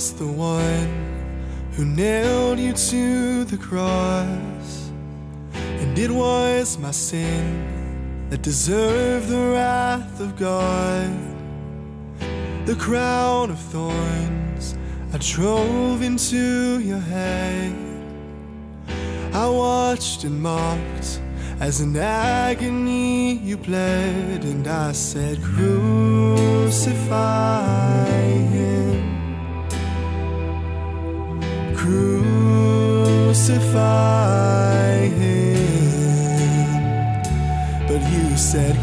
was the one who nailed you to the cross, and it was my sin that deserved the wrath of God. The crown of thorns I drove into your head. I watched and mocked as in agony you bled, and I said, Crucify Him, crucify Him. But you said,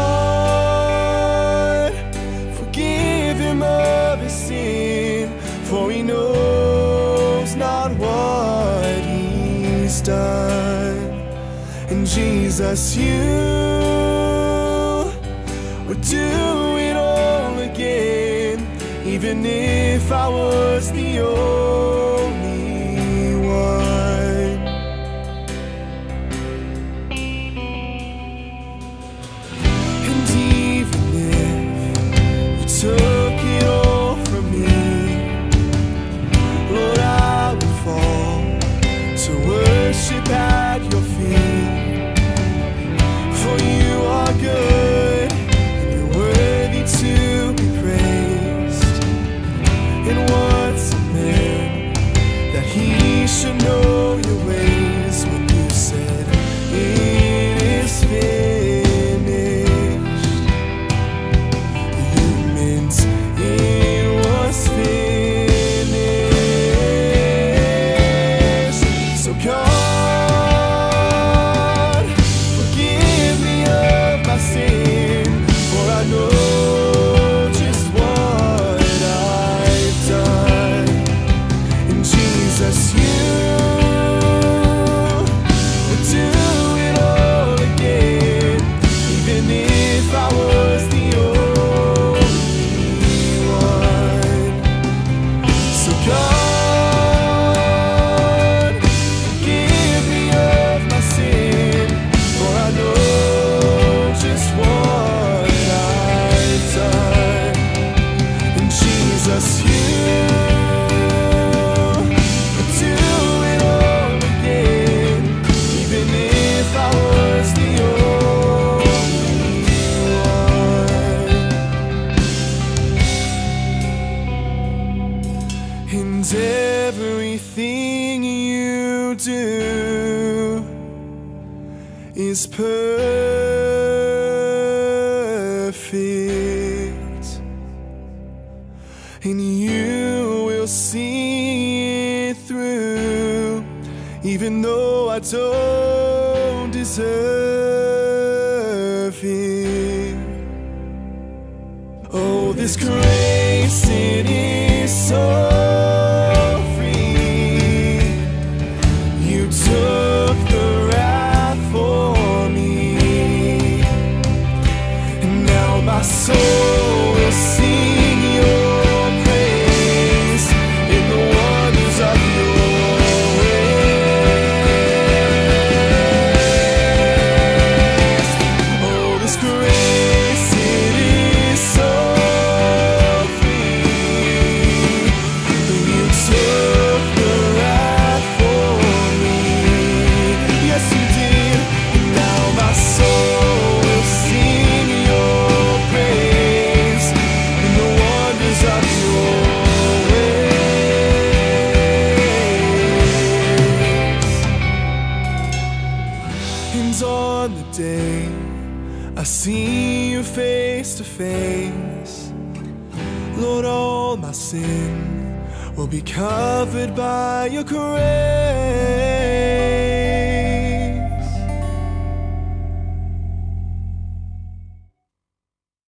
God, forgive him of his sin, for he knows not what he's done. And Jesus, you would do it all again, even if I was the only one. And even if you took it all from me, Lord, I would fall to worship at your feet. For you are good, and you're worthy to be praised. And what's a man that he should know your ways? When you said, it is finished, you meant it was finished. So come, and everything you do is perfect, and you will see it through, even though I don't deserve it. Oh, this grace, it is so my soul will sing your praise in the wonders of your ways. Oh, this grace, it is so free. You took the wrath for me. Yes, you did. And now my soul will sing your on the day I see you face to face, Lord, all my sin will be covered by your grace.